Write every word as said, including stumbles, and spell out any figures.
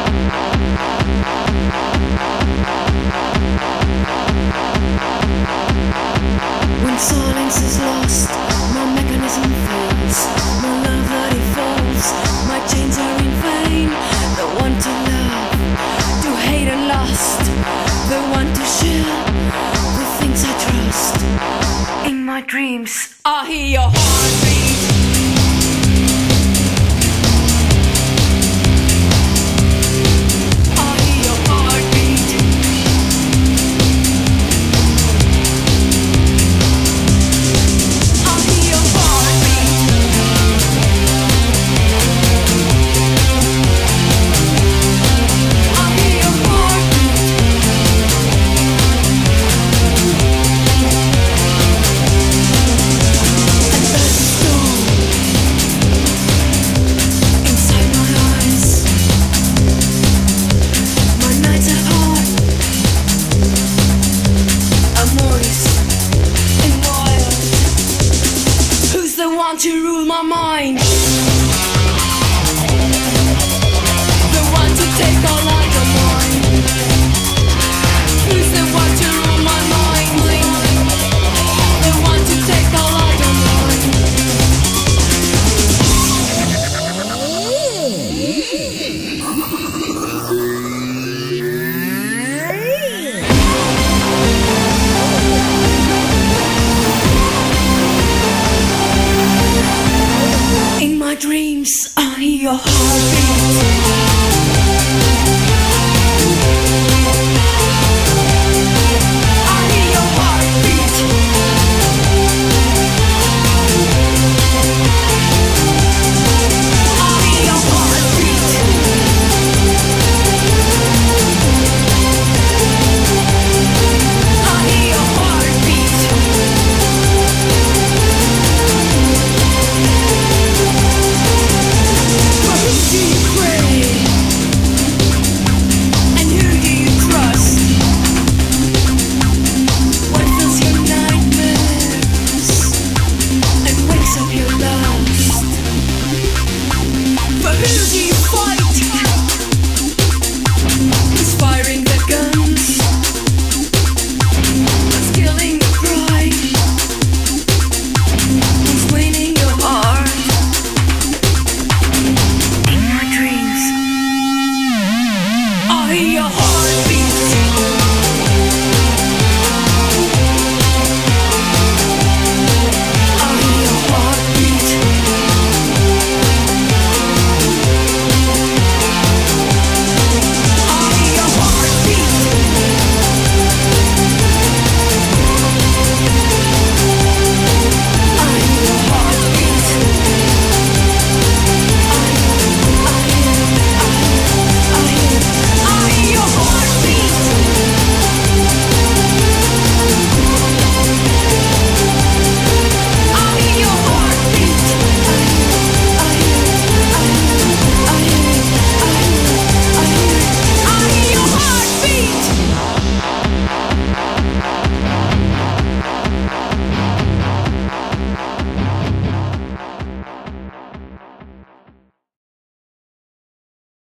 When silence is lost, my mechanism fails. My love that evolves, my chains are in vain. The one to love, to hate and lust, the one to share the things I trust. In my dreams, I hear your heartbeat. To rule my mind, the one to take all I don't mind. Who's the one to rule my mind? The one to take all I don't mind. In my dreams, I hear your heartbeat. Your heart.